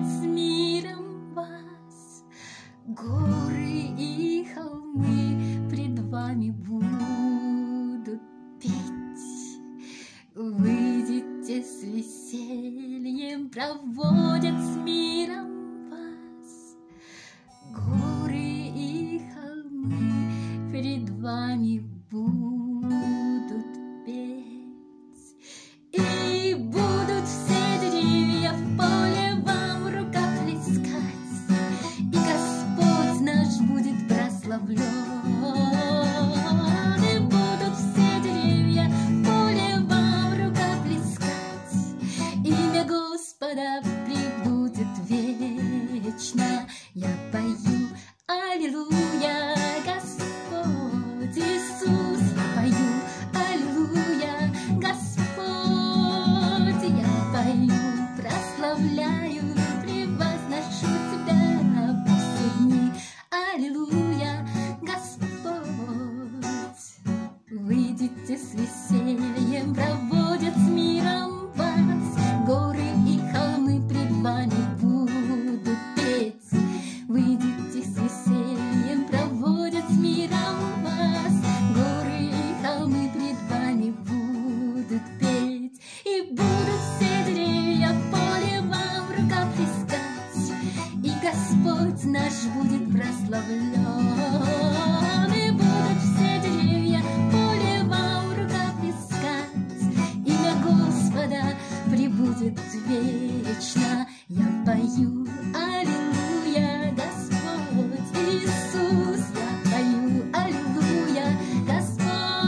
проводят с миром вас. Горы и холмы пред вами будут петь. Выйдите с весельем, проводят с миром вас. Горы и холмы пред вами будут петь. И будут все деревья в поле вам в руках плескать, и Господь наш будет прославлен. И будут все деревья в поле вам в руках плескать, имя Господа пребудет вечно. Я пою аллилуйя, Господь Иисус, я пою аллилуйя, Господь, я пою, прославляю, превозношу Тебя во все дни. Аллилуйя, Господь. Выйдите с весельем, проводят с миром вас. Горы и холмы пред вами будут петь. Выйдите с весельем, проводят с миром вас. Горы и холмы пред вами будут петь. И будут все деревья в поле вам в руках плескать, и Господь наш будет прославлен. И будут все деревья в поле вам в руках плескать, имя Господа пребудет вечно. Я пою аллилуйя, Господь Иисус, я пою аллилуйя, Господь,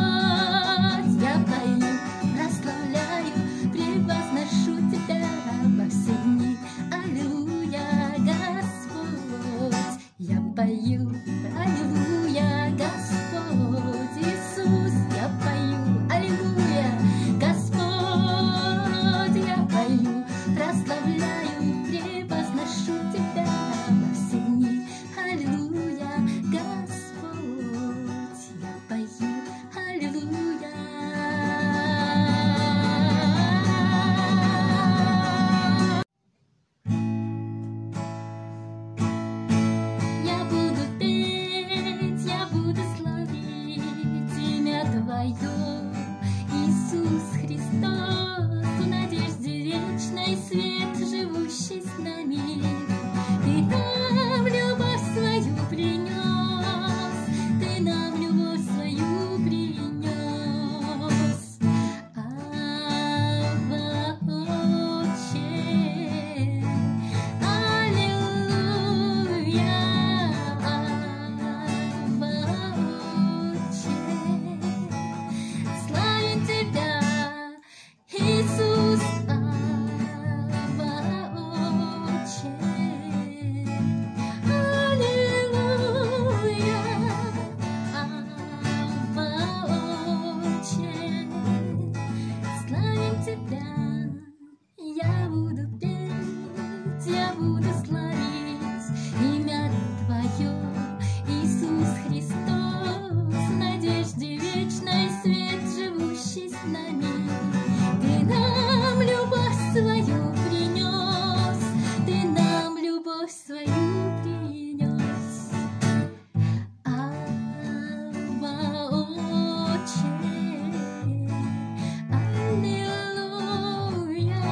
я пою, прославляю, превозношу Тебя во все дни. Аллилуйя, Господь, я пою аллилуйя, Господь Иисус, я пою аллилуйя, Господь, я пою, прославляю, превозношу Тебя во все дни. Аллилуйя, Господь, я пою аллилуйя. Я буду петь, я буду славить имя Твое, Иисус Христос, в надежде вечной свет, живущий с нами. Ты нам любовь свою принес, Ты нам любовь свою принес. Ава, Отче, аллилуйя, Ава, Отче, славим Тебя, Иисус, Ава, Отче, аллилуйя, Ава, Отче, славим Тебя. Я буду петь, я буду славить имя Твое, Иисус Христос, в надежде вечной свет, живущий с нами. Ты нам любовь свою принес, Ты нам любовь свою принес. Ава, Отче, аллилуйя,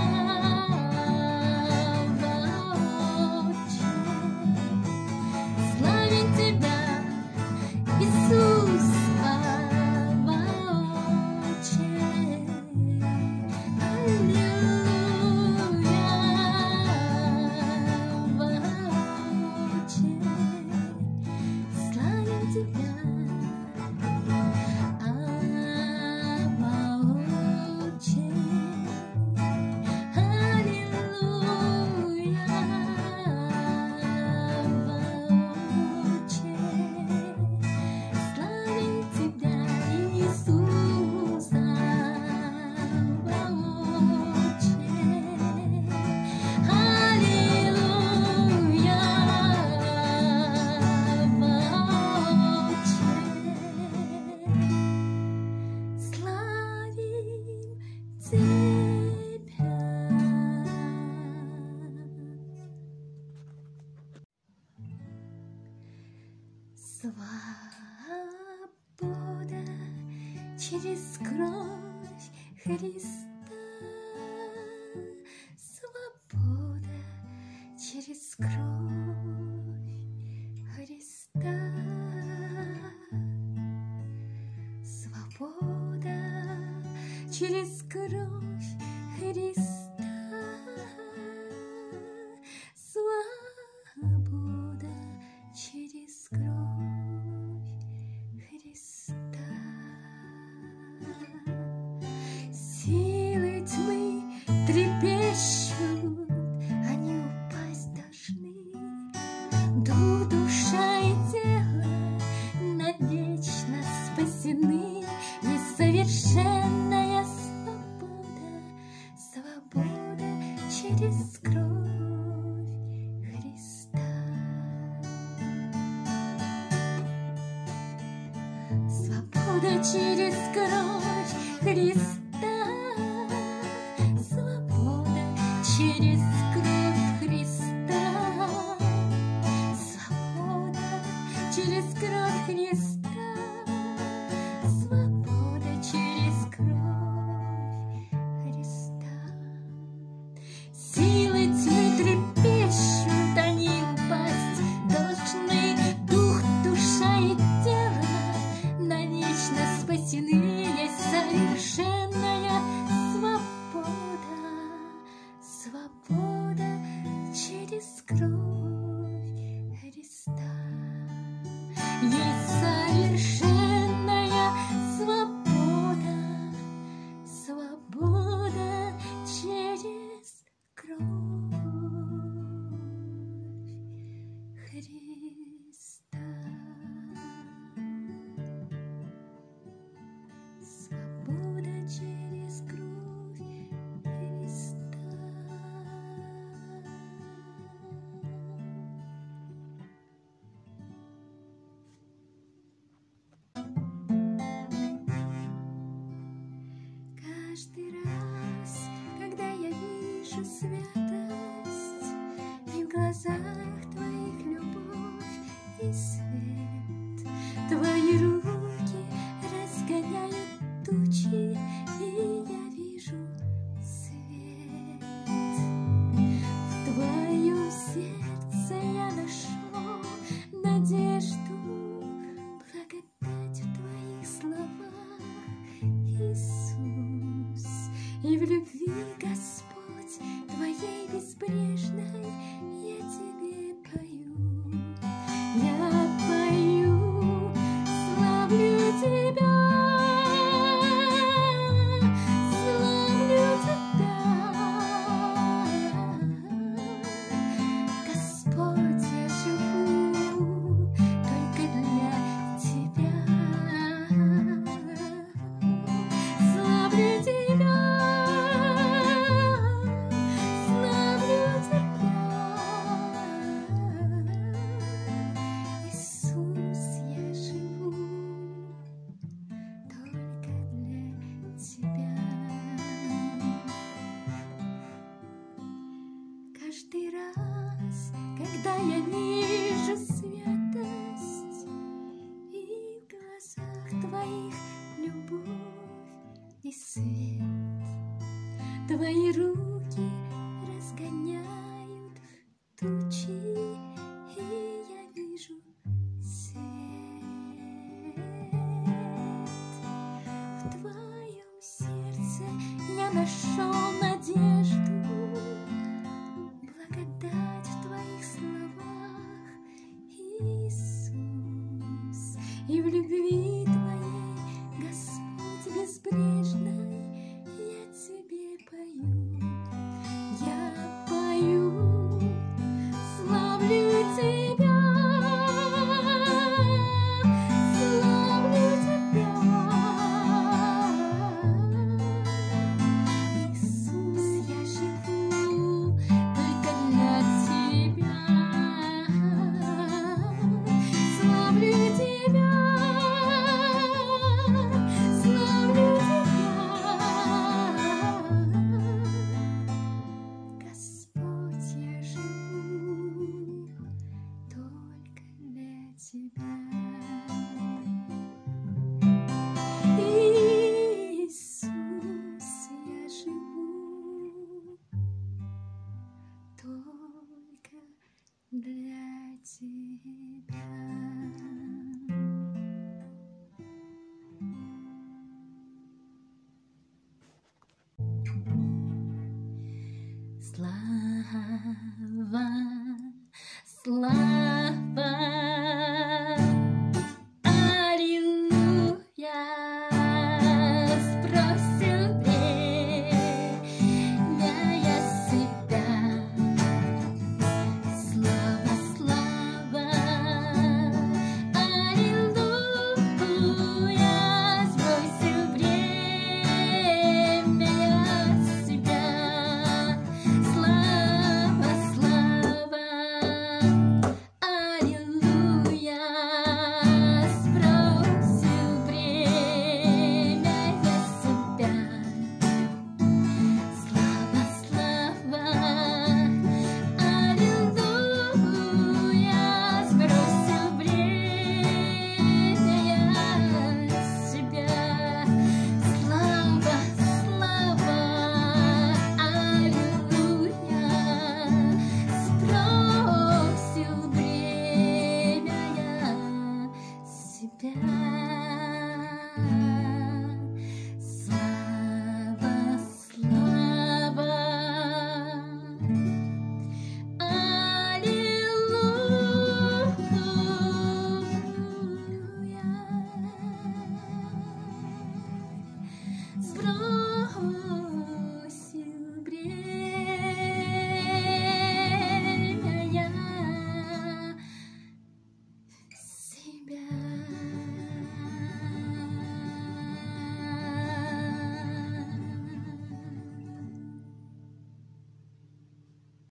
Ава, Отче, славим Тебя, Иисус, Ава, Отче, аллилуйя, Ава, Отче, славим Тебя, Ава, Отче, аллилуйя, Ава, Отче, славим Тебя, Иисус, Ава, Отче, аллилуйя, Ава, Отче, славим Тебя. через кровь Христа. Свобода через кровь Христа. Свобода через кровь Христа. Свобода через кровь Христа. Силы тьмы трепещут, они упасть должны. Душа и тело навечно спасены. Несовершенная свобода, свобода через кровь Христа. Свобода через кровь Христа. Свобода через кровь Христа. Свобода через кровь Христа. Свобода через кровь Христа. Силы тьмы трепещут, они упасть должны. Дух, душа и тело навечно спасены. Есть совершенная свобода, свобода через кровь Христа. Есть совершенная свобода, свобода через кровь Христа. Свобода через кровь Христа. Каждый раз, когда я вижу святость, и в глазах твоих любовь и свет, твои руки разгоняют тучи, и я вижу свет. В твоем сердце я нашел надежду, благодать в твоих словах, Иисус. И в любви, Господь, твоей безбрежной я тебе пою. Я пою, славлю тебя, славлю тебя. Господь, я живу только для тебя. Славлю тебя, славлю тебя. Иисус, я живу только для тебя. Каждый раз, когда я вижу святость, и в глазах твоих любовь и свет, твои руки разгоняют тучи, и я вижу свет. В твоем сердце я нашел надежду, благодать в твоих словах, Иисус. И в любви твоей, Господь, безбрежной я тебе пою. Я пою, славлю тебя, славлю тебя. Иисус, я живу только для тебя. Славлю тебя, славлю тебя. тебя.